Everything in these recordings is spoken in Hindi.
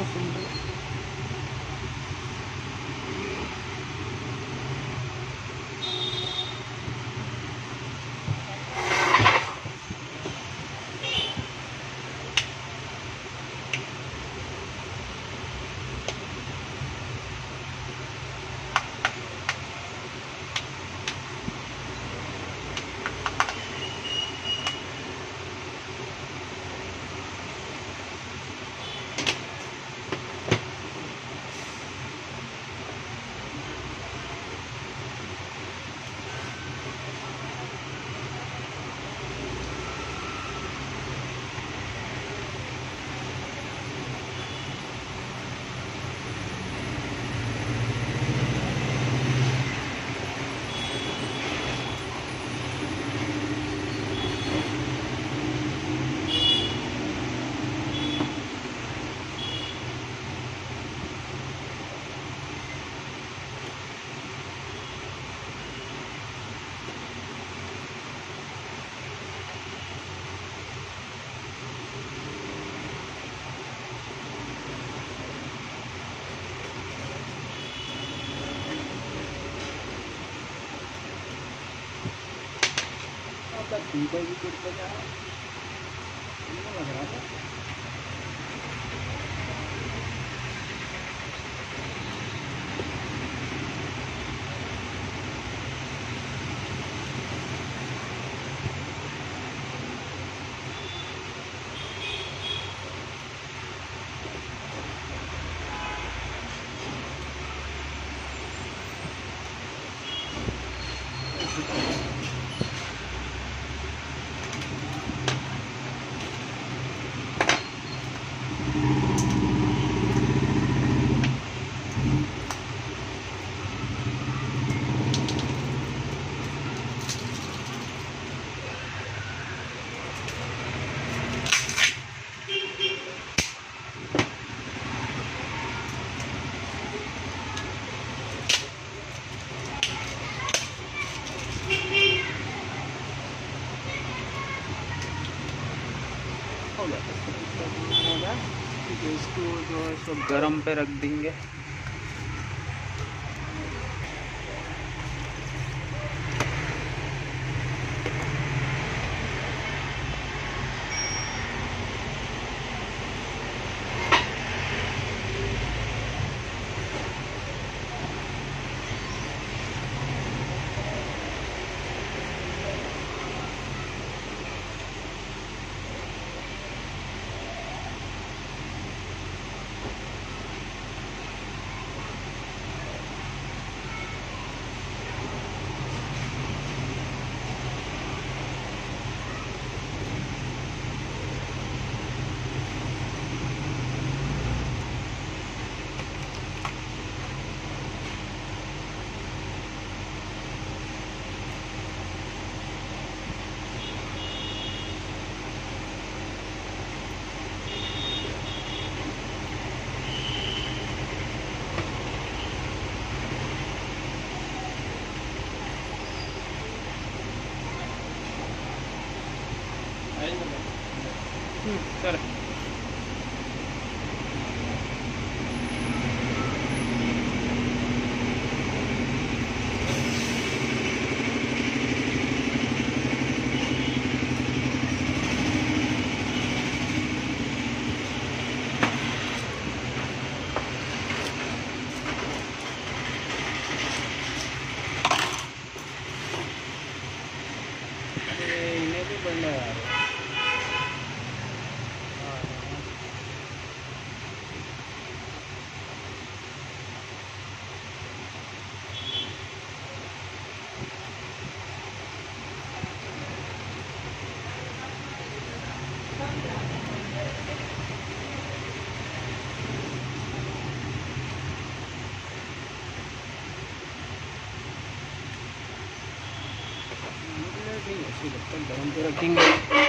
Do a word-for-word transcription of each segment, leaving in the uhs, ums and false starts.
सिंपल। ठीक है, भी कुछ लग रहा था। इसको जो है सब गरम पे रख देंगे। चल इन्हें भी बढ़ना यार। गरम पे रखेंगे।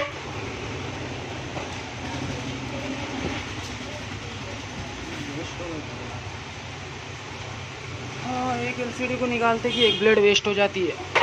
हाँ, एक एलसीडी को निकालते कि एक ब्लेड वेस्ट हो जाती है।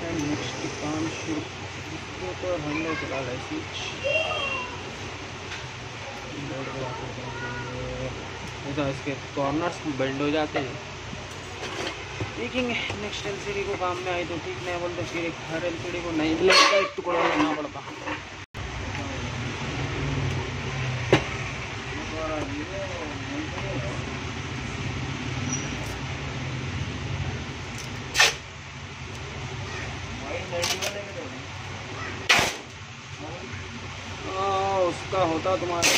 नेक्स्ट काम शुरू। इसको तो हमने चला रहा है स्विच ऐसा, इसके कॉर्नर्स बेंड हो जाते हैं। देखेंगे नेक्स्ट एलसीडी को काम में आई तो ठीक, नहीं बोलते फिर एक हर एलसीडी को नई ब्लेड का एक टुकड़ा लेना पड़ता। हाँ उसका होता तुम्हारे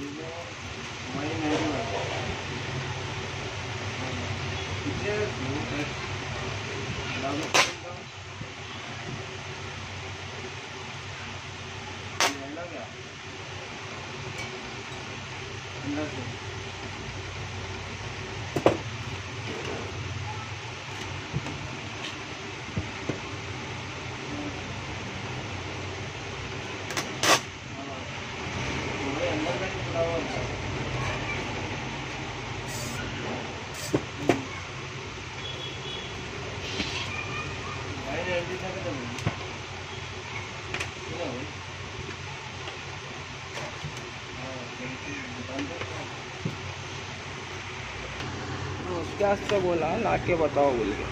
क्या से बोला ला के बताओ बोल के।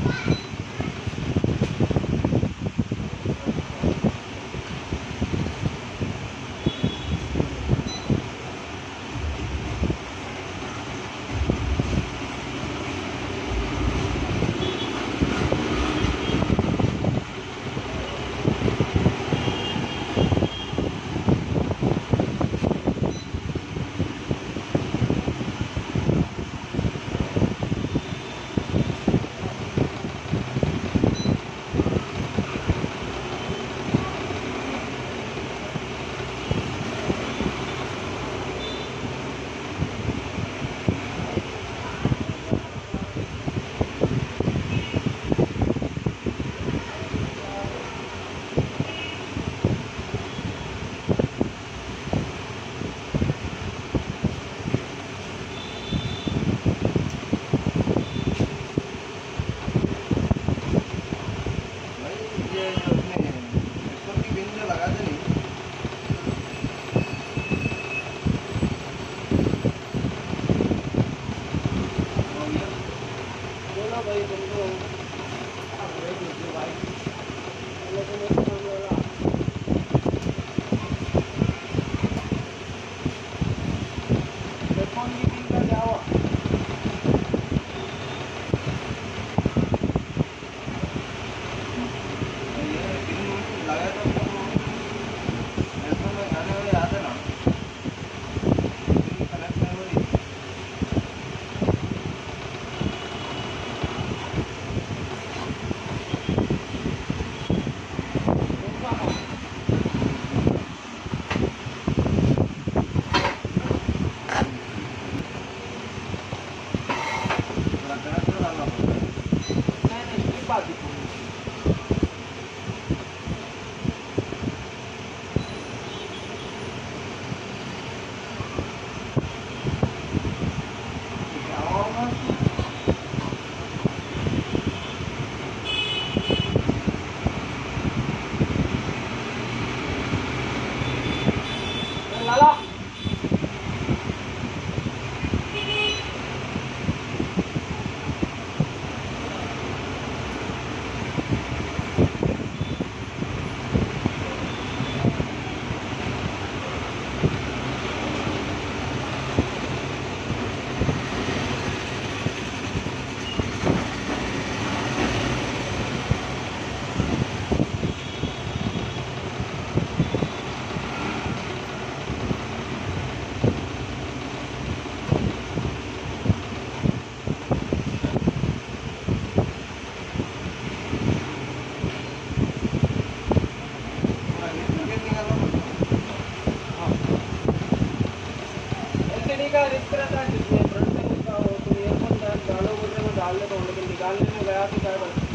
का रिस्क रहता है जिसमें फ्रंट में उसका हो तो ईयरफोन डालो बोलने को डाल लेता हूँ, लेकिन निकालने में गया तो क्या बता।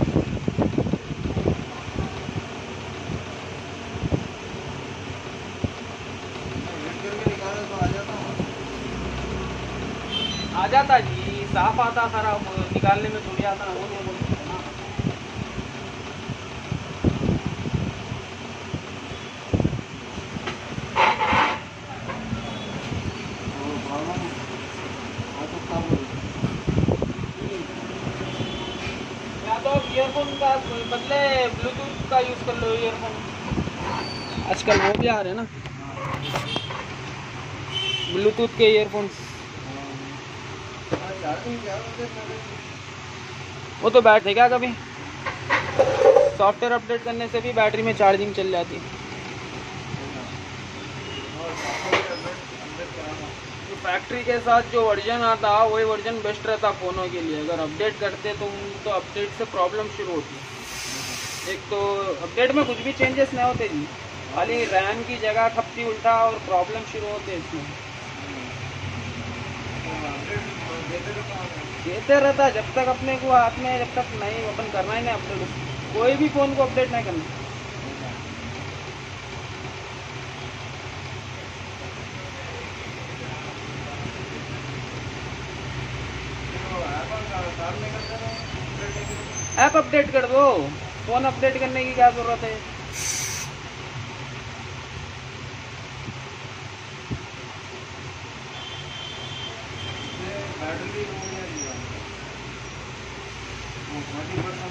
आ जाता जी, साफ आता सारा, निकालने में थोड़ी आता ना, वो नहीं बोल सकते ना। या तो आप ईयरफोन का बदले ब्लूटूथ का यूज कर लो। ईयरफोन आजकल वो भी आ रहे हैं ना, ब्लूटूथ के ईयरफोन्स। वो तो बैटरी क्या, कभी सॉफ्टवेयर अपडेट करने से भी बैटरी में चार्जिंग चल जाती है। तो फैक्ट्री के साथ जो वर्जन आता वही वर्जन बेस्ट रहता फ़ोनों के लिए। अगर अपडेट करते तो तो अपडेट से प्रॉब्लम शुरू होती है। एक तो अपडेट में कुछ भी चेंजेस नहीं होते जी, खाली रैम की जगह खपती उल्टा और प्रॉब्लम शुरू होते हैं इसमें। देते रहता जब तक अपने को हाथ में, जब तक नहीं ओपन करना ही नहीं अपडेट, कोई भी फ़ोन को अपडेट नहीं करना। ऐप अपडेट कर दो, फ़ोन अपडेट करने की क्या ज़रूरत है। बैटरी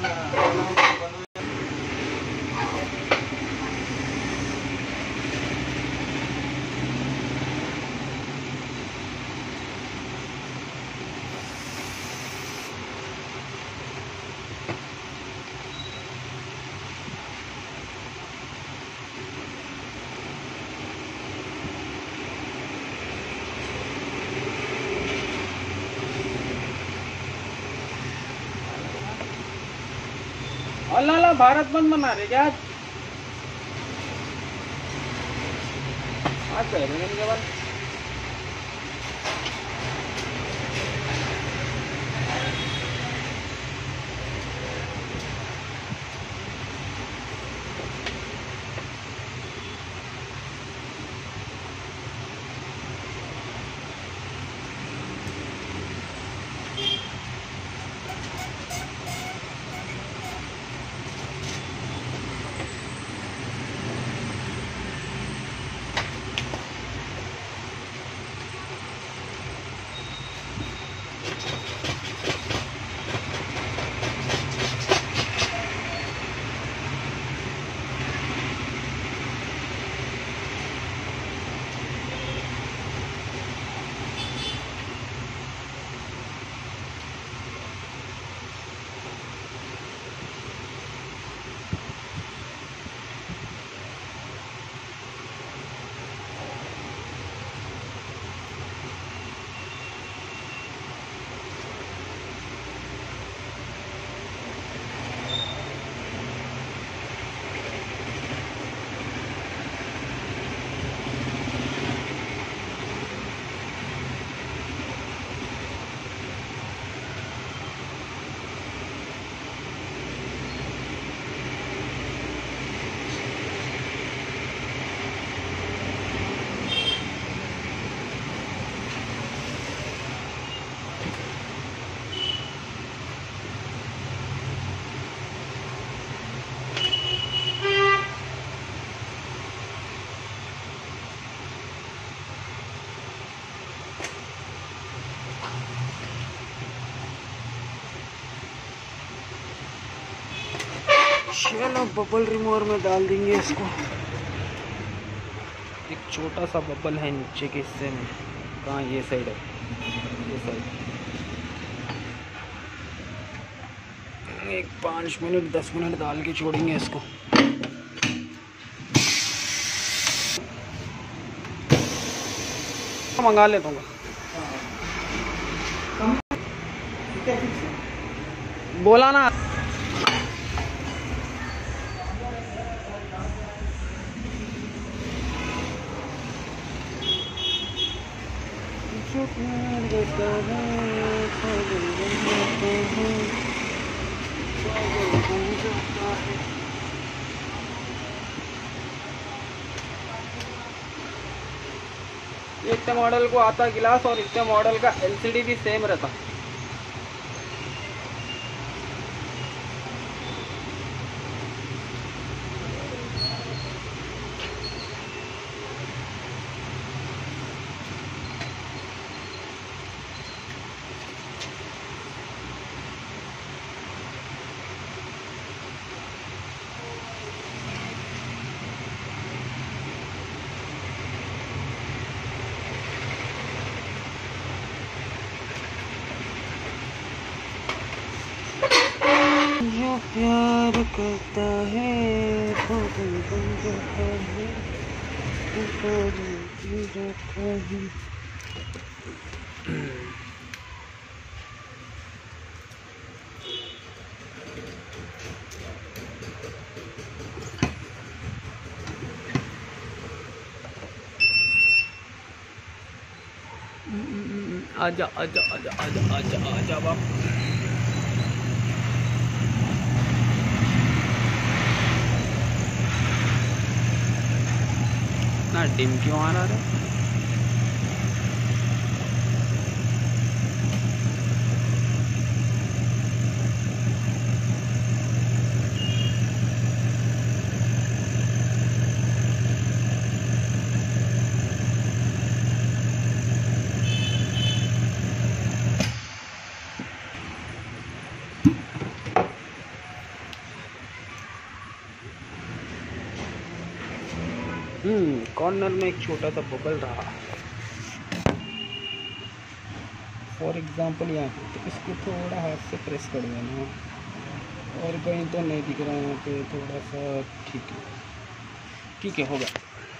अल्लाह अल्लाह भारत बंद मना रहे क्या आज? आज कह रहे हैं इनके बाद चलो बबल रिमूवर में डाल देंगे इसको। एक छोटा सा बबल है नीचे के हिस्से में। कहाँ? ये साइड है, ये साइड। एक पाँच मिनट दस मिनट डाल के छोड़ेंगे इसको। मंगा लेता हूँ, बोला ना। इतने मॉडल को आता गिलास और इतने मॉडल का एलसीडी भी सेम रहता। जो प्यार करता है पागल बन जाता है, पागल बन जाता है। आजा आजा आजा आजा आजा आजा बाप। ना डिम क्यों आ रहा है? हम्म कॉर्नर में एक छोटा सा बबल रहा। फॉर एग्जांपल यहाँ पे, तो इसको थोड़ा हाथ से प्रेस कर देना, और कहीं तो नहीं दिख रहा है यहाँ पे, थोड़ा सा। ठीक है ठीक है, हो गया।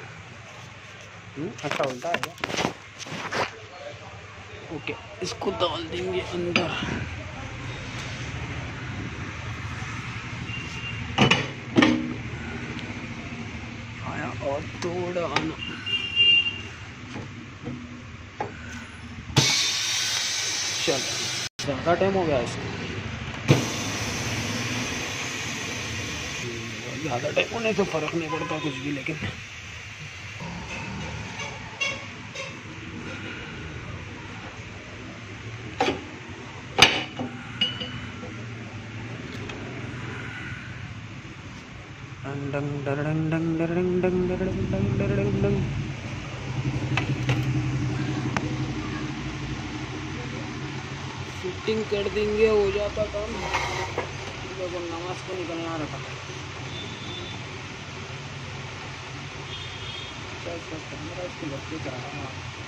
अच्छा उल्टा है। ओके, इसको डाल देंगे अंदर। अब थोड़ा आना। चल ज़्यादा टाइम हो गया इसको, ज़्यादा टाइम होने से फ़र्क नहीं पड़ता कुछ भी, लेकिन डंग डंग डंग डंग डंग डंग डंग डंग डंग डंग डंग। फिटिंग कर देंगे, हो जाता काम। देखो नमाज को निकलना रखा, कैमरा इसको लग के कराना।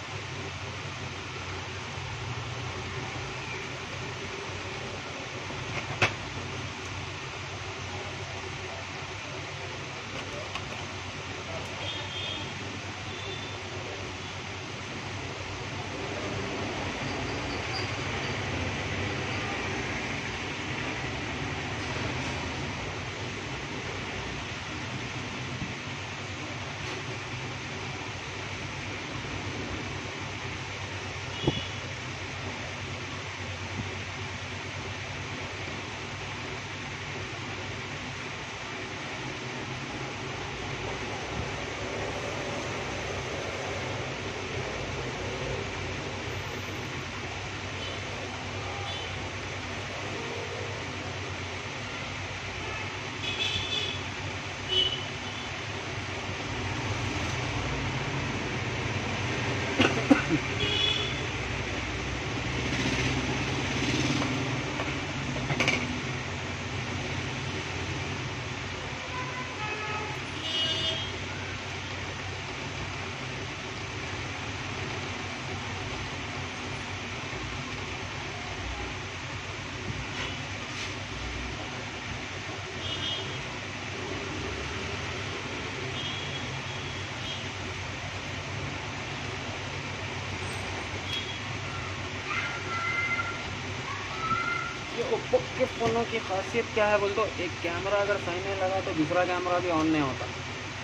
ओप्पो के फ़ोनों की खासियत क्या है बोल तो, एक कैमरा अगर सही नहीं लगा तो दूसरा कैमरा भी ऑन नहीं होता।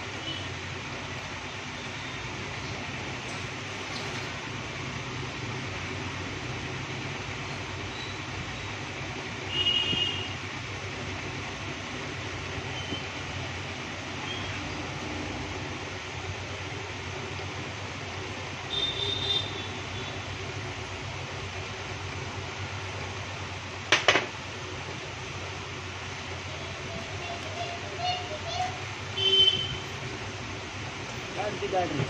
दी बैटरी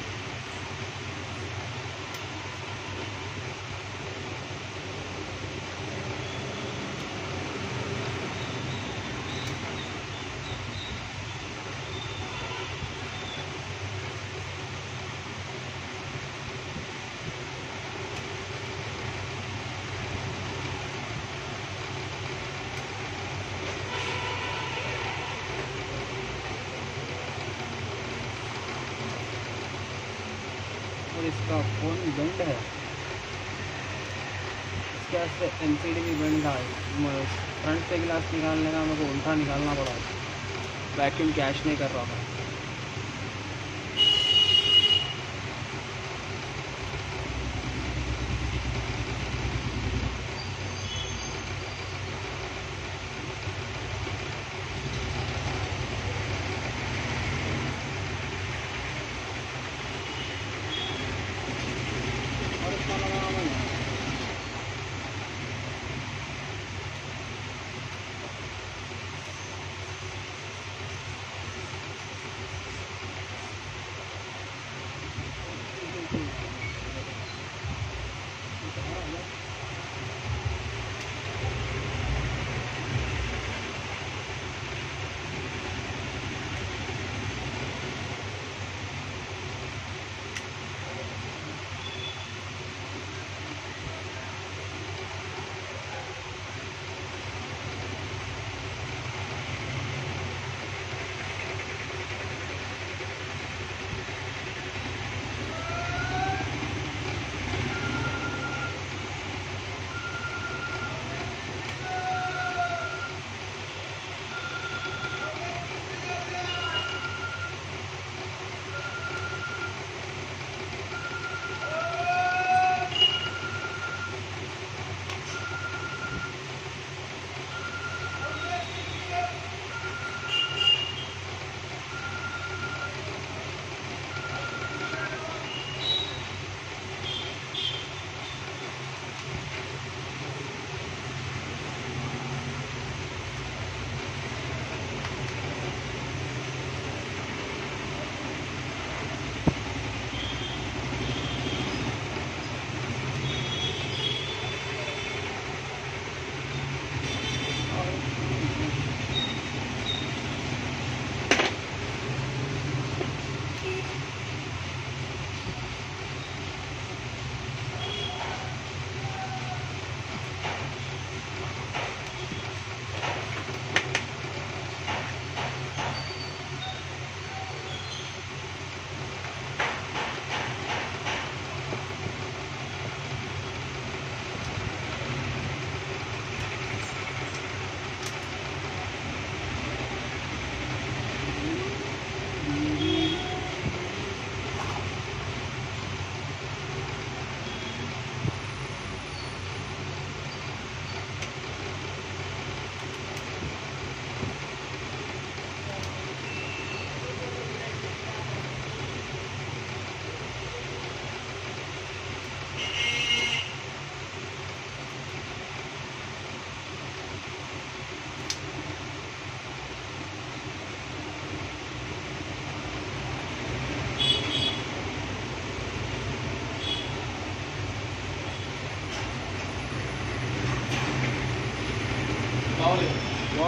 और इसका फ़ोन बेंड है, इसके से एल सी डी भी बेंड का है। फ्रंट से गिलास निकालने का मेरे को उल्टा निकालना पड़ा, वैक्यूम कैश नहीं कर रहा था। और इसका लगाना मैंने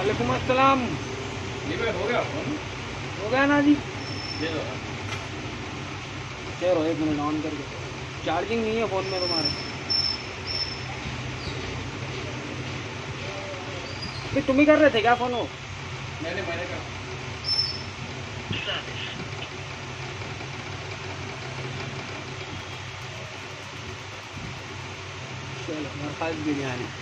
वालेकुम अस्सलाम। ये पे हो गया फोन? हो गया ना जी? ये लो। चलो एक मिनट ऑन करके, चार्जिंग नहीं है फ़ोन में तुम्हारे। फिर तुम ही कर रहे थे क्या फ़ोन वो? मैंने मैंने कहा चलो खास बिरयानी।